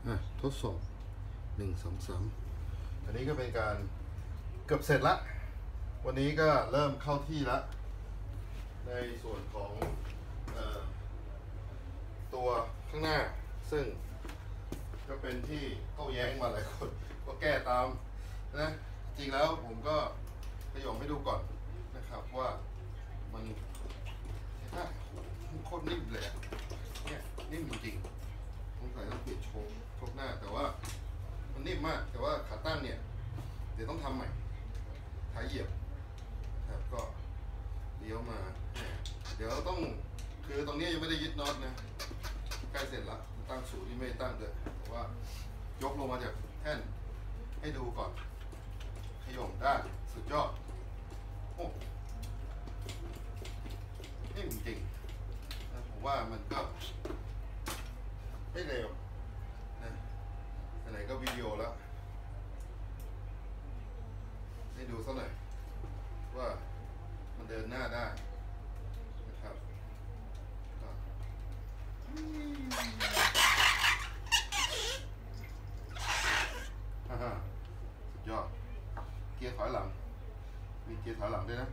ทดสอบ1 2 3อันนี้ก็เป็นการเกือบเสร็จละวันนี้ก็เริ่มเข้าที่ละในส่วนของตัวข้างหน้าซึ่งก็เป็นที่โต้แย้งมาหลายคนก็แก้ตามนะจริงแล้วผมก็ขยมให้ดูก่อนนะครับว่ามันโคตรนิ่มเลยเนี่ยนิ่มจริงๆต้องใส่ต้องเปลี่ยนโชคหน้าแต่ว่ามันนิ่มมากแต่ว่าขาตั้งเนี่ยเดี๋ยวต้องทำใหม่ขาเหยียบครับก็เลี้ยวมาเดี๋ยวต้องคือตรงนี้ยังไม่ได้ยึดน็อตนะใกล้เสร็จละตั้งสูตรที่ไม่ตั้งเลยแต่ว่ายกลงมาจากแท่นให้ดูก่อนขย่มได้สุดยอดโอ้นี่จริงนะผมว่ามันก็ไม่เร็วนะไหนก็วิดีโอแล้วให้ดูสักหน่อยว่ามันเดินหน้าได้นะครับสุดยอดเกียร์ถอยหลังมีเกียร์ถอยหลังด้วยนะ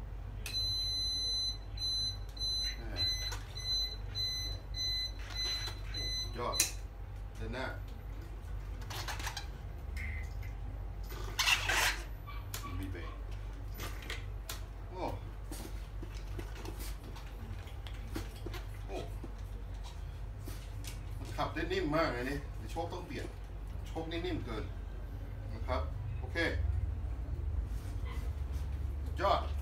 สุดยอดเดินหน้ามีเบรกโอ้ขับได้นิ่มมากเลยนี่โชคต้องเปลี่ยนโชคนี่นิ่มเกินนะครับโอเคยอด